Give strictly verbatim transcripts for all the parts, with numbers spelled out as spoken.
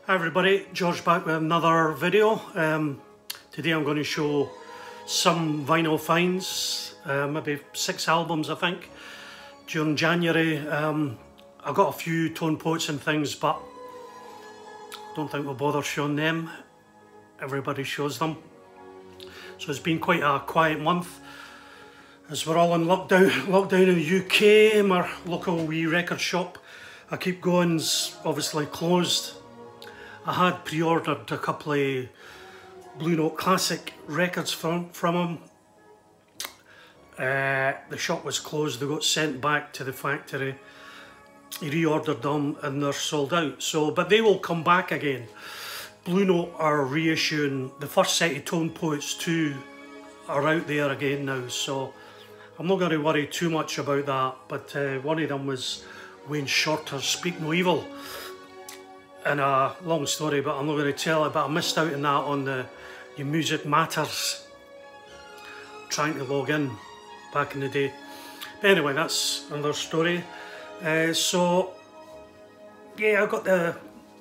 Hi everybody, George back with another video. Um, today I'm going to show some vinyl finds, uh, maybe six albums I think. During January um, I got a few tone poets and things, but don't think we'll bother showing them. Everybody shows them. So it's been quite a quiet month as we're all in lockdown, lockdown in the U K. My local wee record shop I keep going's obviously closed. I had pre-ordered a couple of Blue Note Classic records from, from him. Uh, the shop was closed, they got sent back to the factory. He reordered them and they're sold out. So, but they will come back again. Blue Note are reissuing the first set of Tone Poets two are out there again now. So I'm not going to worry too much about that. But uh, one of them was Wayne Shorter's Speak No Evil. And a long story, but I'm not going to tell it, but I missed out on that on the, the Music Matters, trying to log in back in the day. But anyway, that's another story. Uh, so, yeah, I got the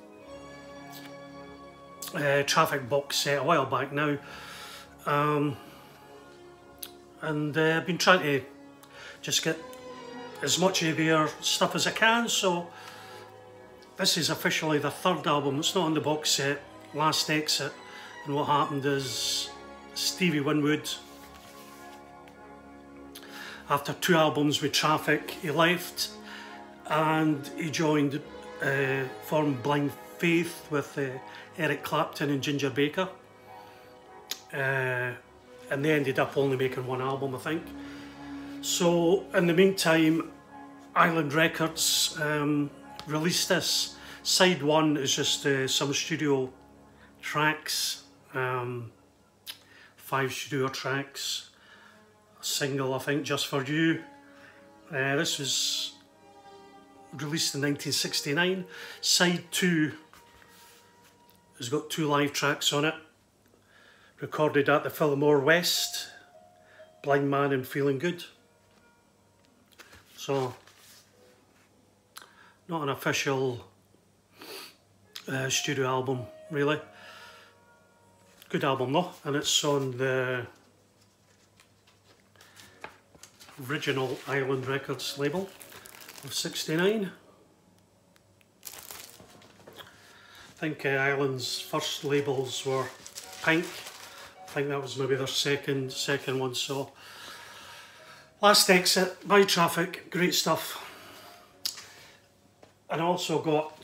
uh, Traffic box set a while back now. Um, and uh, I've been trying to just get as much of their stuff as I can, so this is officially the third album. It's not on the box set, Last Exit. And what happened is Stevie Winwood, after two albums with Traffic, he left and he joined, uh, formed Blind Faith with uh, Eric Clapton and Ginger Baker. Uh, and they ended up only making one album, I think. So in the meantime, Island Records um, released this. Side one is just uh, some studio tracks, um, five studio tracks, a single I think, Just For You. Uh, this was released in nineteen sixty-nine. Side two has got two live tracks on it, recorded at the Fillmore West, Blind Man and Feeling Good. So, not an official uh, studio album, really. Good album though, and it's on the original Island Records label of sixty-nine. I think uh, Island's first labels were Pink. I think that was maybe their second second one. So, Last Exit by Traffic, great stuff. And I also got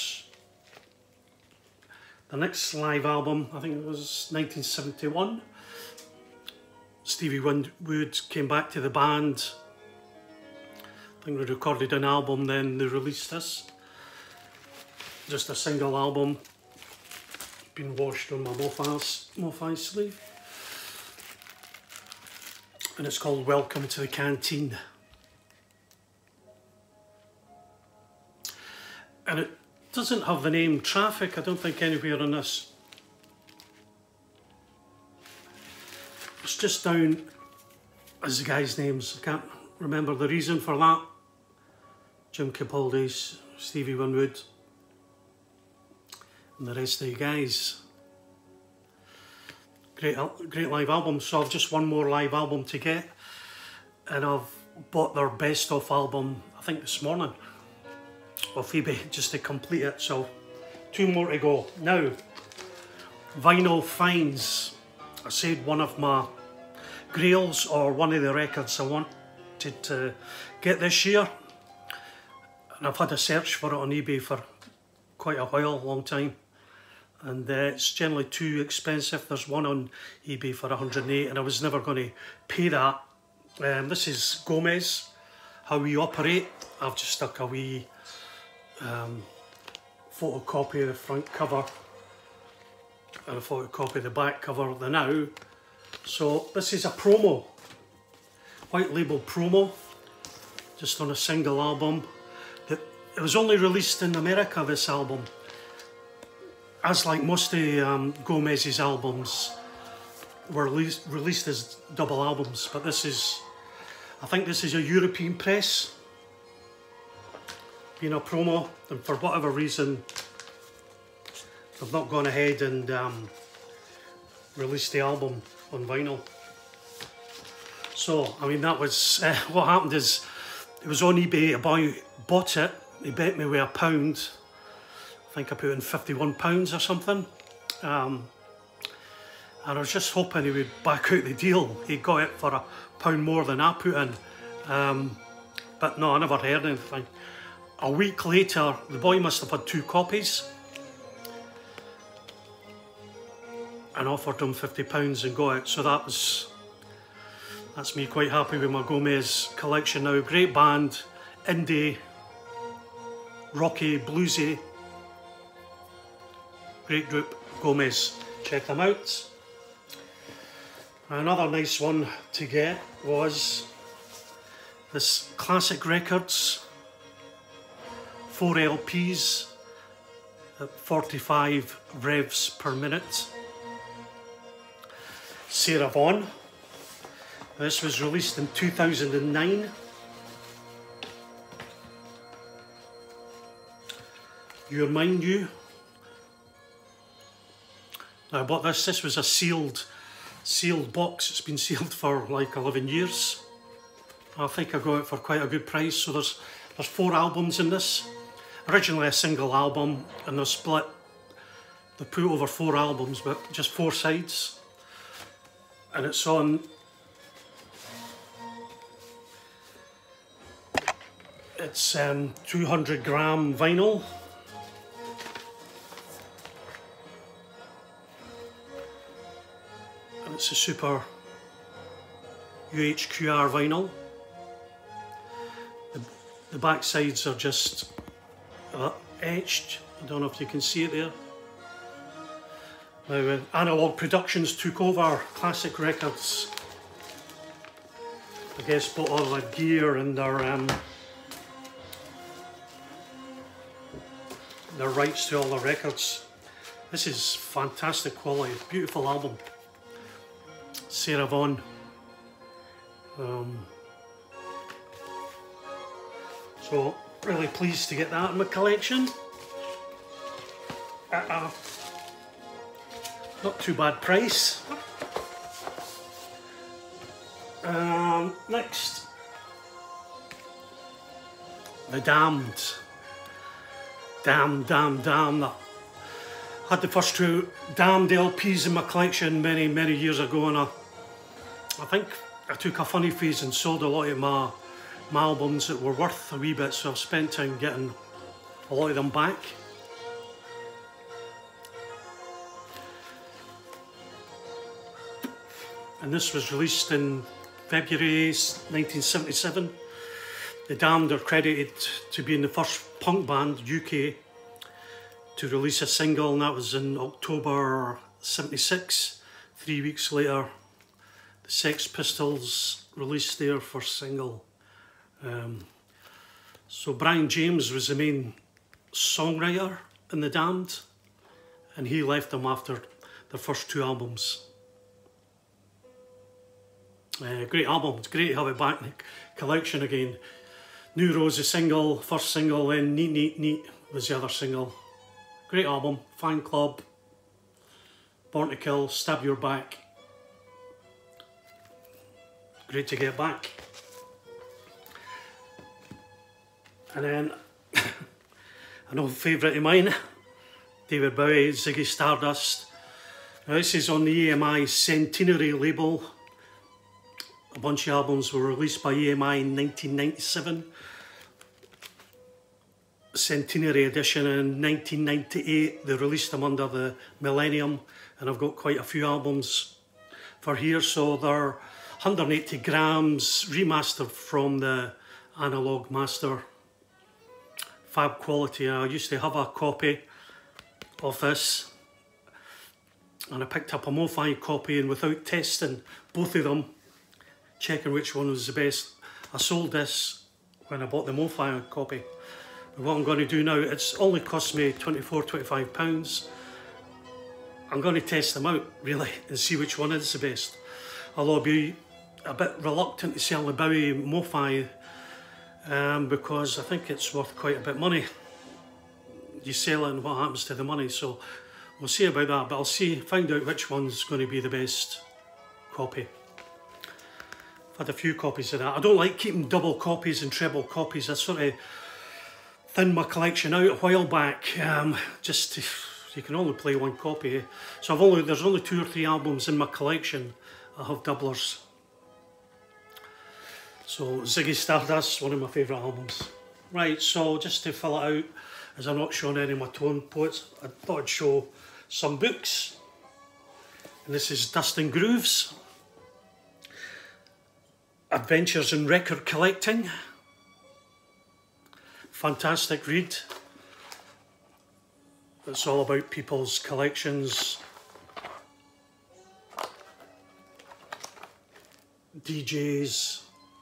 the next live album, I think it was nineteen seventy-one. Stevie Winwood came back to the band. I think they recorded an album, then they released this. Just a single album. Been washed on my Mofi Mofi sleeve. And it's called Welcome to the Canteen. And it doesn't have the name Traffic, I don't think, anywhere on this. It's just down as the guys' names. I can't remember the reason for that. Jim Capaldi, Stevie Winwood, and the rest of the guys. Great, great live album. So I've just one more live album to get, and I've bought their best of album, I think this morning, off eBay, just to complete it. So two more to go. Now, vinyl finds. I said one of my grails, or one of the records I wanted to get this year, and I've had a search for it on eBay for quite a while, a long time, and uh, it's generally too expensive. There's one on eBay for one hundred and eight, and I was never going to pay that. Um, this is Gomez, How We Operate. I've just stuck a wee um, photocopy of the front cover and a photocopy of the back cover of the now. So this is a promo, white label promo, just on a single album. It was only released in America, this album, as like most of um, Gomez's albums were released, released as double albums, but this is, I think this is a European press, being a promo, and for whatever reason I've not gone ahead and um, released the album on vinyl. So, I mean, that was, uh, what happened is, it was on eBay, a boy bought it, he bet me with a pound, I think I put in fifty-one pounds or something, um, and I was just hoping he would back out the deal. He got it for a pound more than I put in, um, but no, I never heard anything. A week later, the boy must have had two copies, and offered him fifty pounds and got it, so that was, that's me quite happy with my Gomez collection now. Great band, indie, rocky, bluesy, great group, Gomez. Check them out. Another nice one to get was this Classic Records, four L Ps at forty-five revs per minute. Sarah Vaughan. This was released in two thousand nine. You're Mine You. Now I bought this, this was a sealed, sealed box. It's been sealed for like eleven years. I think I got it for quite a good price. So there's, there's four albums in this. Originally a single album, and they're split, they put over four albums, but just four sides. And it's on, it's um, two hundred gram vinyl. And it's a super U H Q R vinyl. The, the back sides are just uh, etched. I don't know if you can see it there. Now, uh, Analog Productions took over Classic Records. I guess bought all their gear and their um, their rights to all the records. This is fantastic quality, beautiful album. Sarah Vaughan. Um, so really pleased to get that in my collection. Uh-uh. Not too bad price. Um, next, The Damned. Damn, damn, damn. I had the first two Damned L Ps in my collection many, many years ago, and I, I think I took a funny phase and sold a lot of my, my albums that were worth a wee bit, so I've spent time getting a lot of them back. And this was released in February nineteen seventy-seven. The Damned are credited to being the first punk band, U K, to release a single, and that was in October seventy-six. Three weeks later, the Sex Pistols released their first single. Um, so Brian James was the main songwriter in The Damned, and he left them after their first two albums. Uh, great album, it's great to have it back in the collection again. New Rose, the single, first single, then Neat Neat Neat was the other single. Great album, Fan Club, Born to Kill, Stab Your Back. Great to get back. And then, an old favourite of mine, David Bowie, Ziggy Stardust. Now this is on the E M I Centenary label. A bunch of albums were released by E M I in nineteen ninety-seven. Centenary edition in nineteen ninety-eight. They released them under the Millennium, and I've got quite a few albums for here. So they're one hundred eighty grams, remastered from the Analog Master. Fab quality. I used to have a copy of this, and I picked up a MoFi copy, and without testing both of them, checking which one was the best, I sold this when I bought the MoFi copy. But what I'm going to do now, it's only cost me twenty-four, twenty-five pounds. I'm going to test them out, really, and see which one is the best. Although I'll be a bit reluctant to sell the Bowie MoFi um, because I think it's worth quite a bit of money. You sell it and what happens to the money, so We'll see about that, but I'll see, find out which one's going to be the best copy. I've had a few copies of that. I don't like keeping double copies and treble copies. I sort of thinned my collection out a while back. Um, just to, you can only play one copy. So I've only there's only two or three albums in my collection I have doublers. So Ziggy Stardust, one of my favourite albums. Right, so just to fill it out, as I'm not showing any of my tone poets, I thought I'd show some books. And this is Dust and Grooves. Adventures in Record Collecting. Fantastic read. It's all about people's collections. D Js.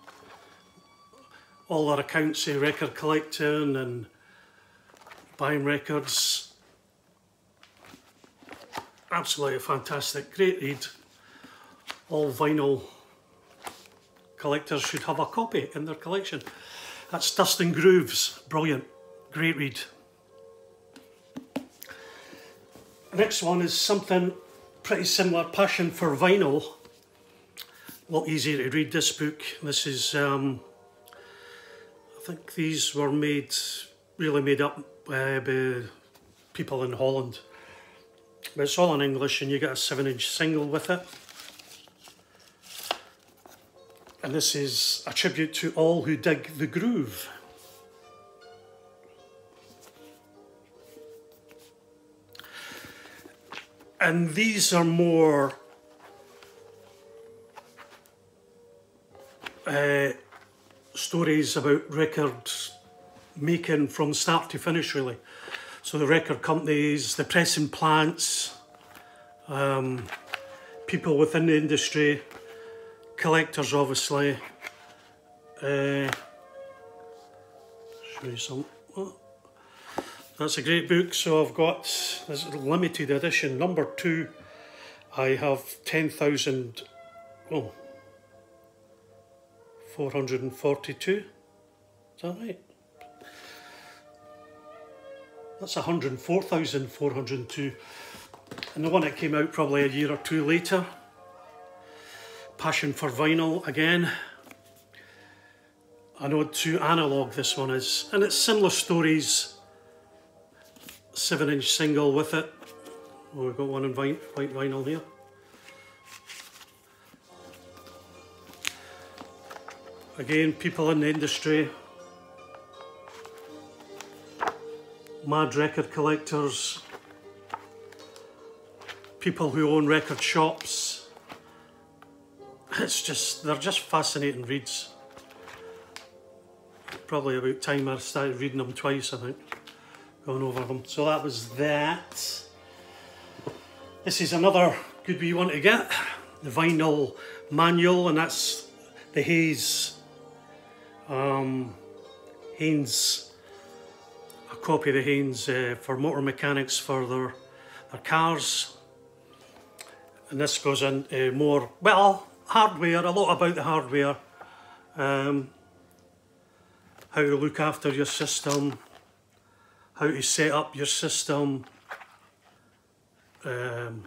All their accounts say record collecting and buying records. Absolutely fantastic, great read. All vinyl collectors should have a copy in their collection. That's Dust and Grooves, brilliant, great read. Next one is something pretty similar, Passion for Vinyl. A lot easier to read this book. This is, um, I think these were made, really made up uh, by people in Holland. But it's all in English and you get a seven inch single with it. And this is a tribute to all who dig the groove. And these are more uh, stories about record making from start to finish, really. So the record companies, the pressing plants, um, people within the industry, collectors obviously. Uh, show you some. Oh, that's a great book. So I've got this limited edition, number two. I have ten thousand, oh, four hundred forty-two. Is that right? That's one hundred four thousand four hundred two. And the one that came out probably a year or two later. Passion for Vinyl again. An ode to analog, this one is. And it's similar stories. seven inch single with it. Oh, we've got one in white vinyl here. Again, people in the industry. Mad record collectors. People who own record shops. It's just, they're just fascinating reads. Probably about time I started reading them twice, I think. Going over them. So that was that. This is another good wee one to get. The vinyl manual, and that's the Hayes, um, Haynes, a copy of the Haynes uh, for motor mechanics for their, their cars. And this goes into more, well, hardware, a lot about the hardware. Um, how to look after your system, how to set up your system. Um,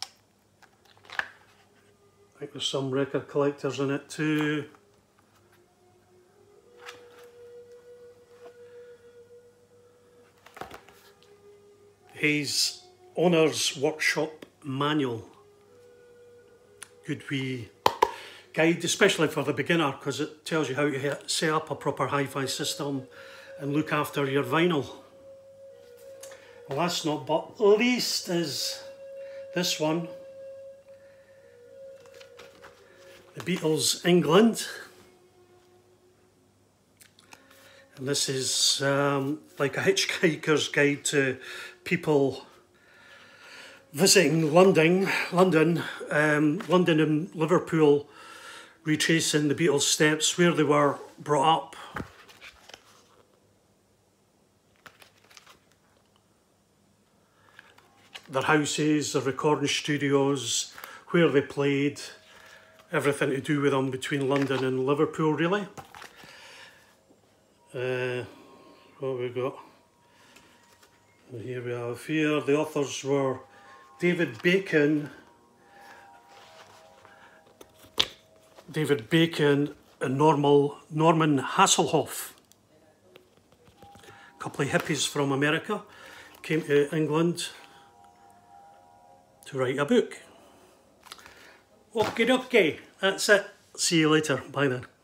I think there's some record collectors in it too. Hayes Owner's Workshop Manual. Good wee guide, especially for the beginner, because it tells you how to set up a proper hi-fi system and look after your vinyl. Last not but least is this one. The Beatles England. And this is um, like a hitchhiker's guide to people visiting London, London, um, London and Liverpool, retracing the Beatles' steps, where they were brought up. Their houses, their recording studios, where they played, everything to do with them between London and Liverpool, really. Uh, what have we got? Here we have here, the authors were David Bacon, David Bacon and Normal, Norman Hasselhoff. A couple of hippies from America came to England to write a book. Okie dokie, that's it. See you later. Bye then.